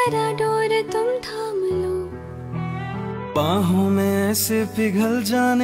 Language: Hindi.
जरा डोर तुम थाम लो, बाहों में ऐसे पिघल जाने